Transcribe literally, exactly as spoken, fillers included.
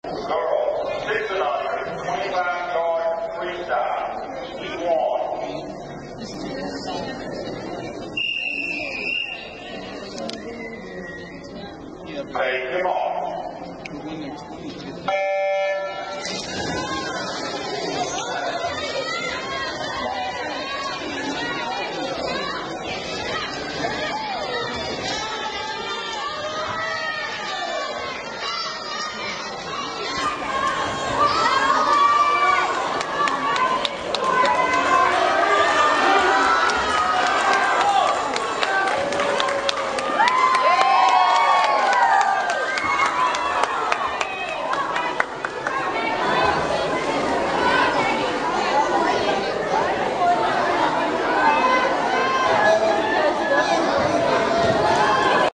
Girls, six and under, twenty-five yard freestyle. He won. Take him off.